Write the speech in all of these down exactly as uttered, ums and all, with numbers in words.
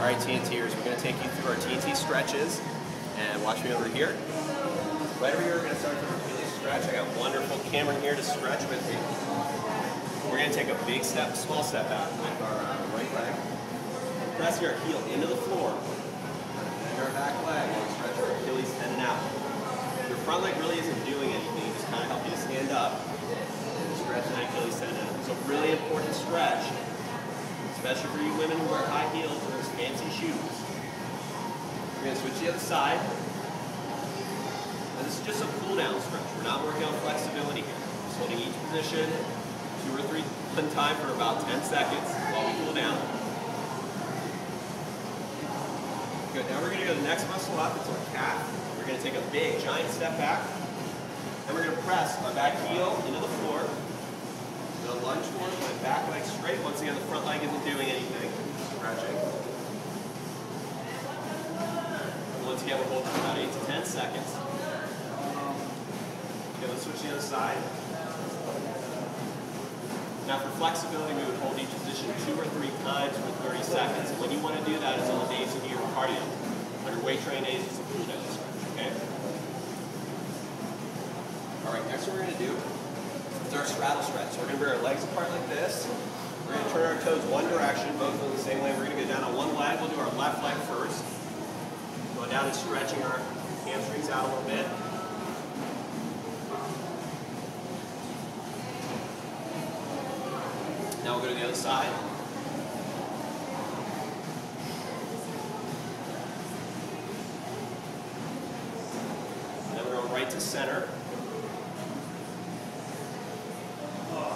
All right, T N Ters, we're going to take you through our T N T stretches, and watch me over here. Right over here, we're going to start with a really stretch. I got wonderful Cameron here to stretch with me. We're going to take a big step, small step out with our uh, right leg. Pressing our heel into the floor. And our back leg, we'll stretch our Achilles tendon out. Your front leg really isn't doing anything, just kind of help you to stand up and stretch that Achilles tendon. So really important stretch, especially for you women who wear high heels or those fancy shoes. We're going to switch to the other side. And this is just a cool down stretch. We're not working on flexibility here. Just holding each position two or three in time for about ten seconds while we cool down. Good. Now we're going to go to the next muscle up. It's our calf. We're going to take a big, giant step back. And we're going to press our back heel into the floor. We're going to lunge forward, my back leg straight. Once again, the front leg isn't doing anything. Stretching. And once again, we're holding for about eight to ten seconds. Okay, let's switch to the other side. Now for flexibility, we would hold each position two or three times for thirty seconds. And when you want to do that is on the days of your cardio. On your weight training days, it's a cool down stretch, okay? All right, next what we're going to do is our straddle stretch. So we're going to bring our legs apart like this. We're going to turn our toes one direction, both in the same way. We're going to go down on one leg. We'll do our left leg first. Go down and stretching our hamstrings out a little bit. Now we'll go to the other side. And then we're going right to center. All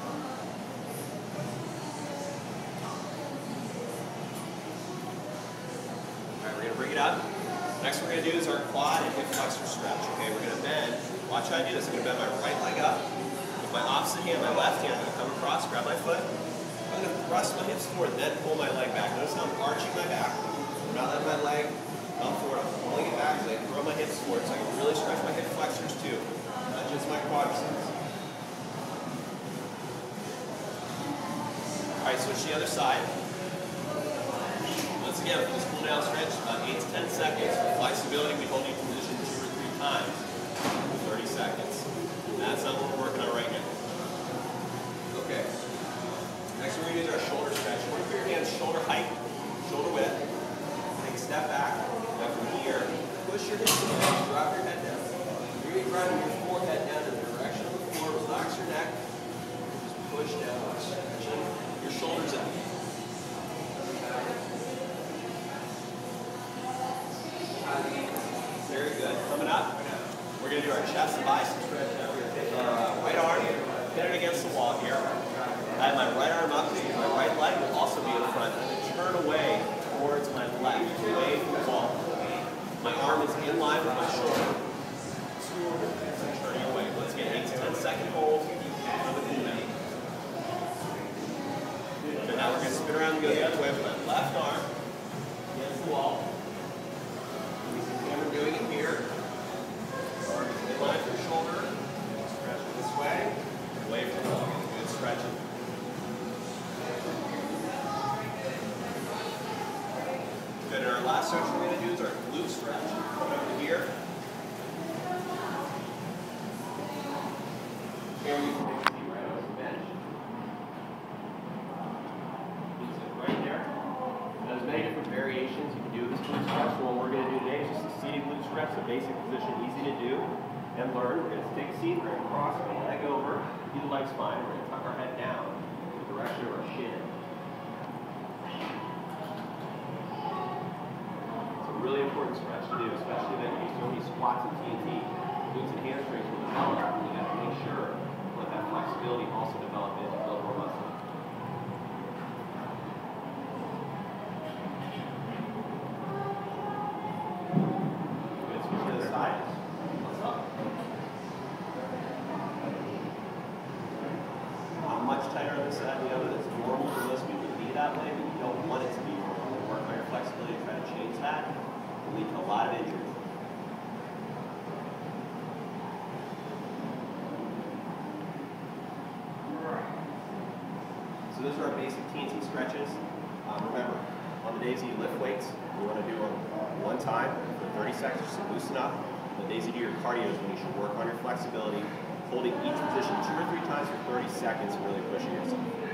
right, we're going to bring it up. Next we're going to do is our quad and hip flexor stretch. Okay, we're going to bend. Watch how I do this. I'm going to bend my right leg up. My opposite hand, my left hand, I'm going to come across, grab my foot. I'm going to thrust my hips forward, then pull my leg back. Notice how I'm arching my back. I'm not letting my leg come forward. I'm pulling it back as I throw my hips forward so I can really stretch my hip flexors too, not just my quadriceps. All right, switch to the other side. Once again, for this cool down stretch, about eight to ten seconds. For flexibility, we hold each position two or three times for thirty seconds. That's not what we're working on right now. Okay. Next we're going to do is our shoulder stretch. We're going to put your hands shoulder height, shoulder width. Take a step back. Now from here, push your hips in, drop your head down. You're going to be driving your forehead down in the direction of the floor. Relax your neck. Just push down. Stretching your shoulders up. Very good. Coming up, we're going to do our chest and bicep stretch now. Our uh, right arm, hit it against the wall here. I have my right arm up, my right leg will also be in front. I'm going to turn away towards my left, away from the wall. My arm is in line with my shoulder. I'm turning away. Let's get eight to ten second hold. Okay, now we're going to spin around and go the other way with my left arm against the wall. And we're doing it here. Arm is in line for the shoulder. This way, away from the wall. Good stretching. Good. And our last stretch we're going to do is our glute stretch. Come over here. Here you can take a seat right over the bench. Use it right there. Now, there's many different variations you can do with this glute stretch. So what we're going to do today is just a seated glute stretch, a basic position, easy to do and learn. We're going to take a seat, we're going to cross our leg over, do the leg spine, we're going to tuck our head down in the direction of our shin. It's a really important stretch to do, especially that you do these squats and T N T. Glutes and hamstrings will develop, and you have to make sure that that flexibility also develops as you build more muscle. Good, switch to the side. Much tighter on this side than the other. That's normal for most people to be that way, but you don't want it to be normal. You work on your flexibility to try to change that. It will lead to a lot of injuries. So those are our basic T N T stretches. Um, remember, on the days that you lift weights, you want to do them one time for thirty seconds just to loosen up. The days you do your cardio is when you should work on your flexibility, holding each position two or three times for thirty seconds and really pushing yourself.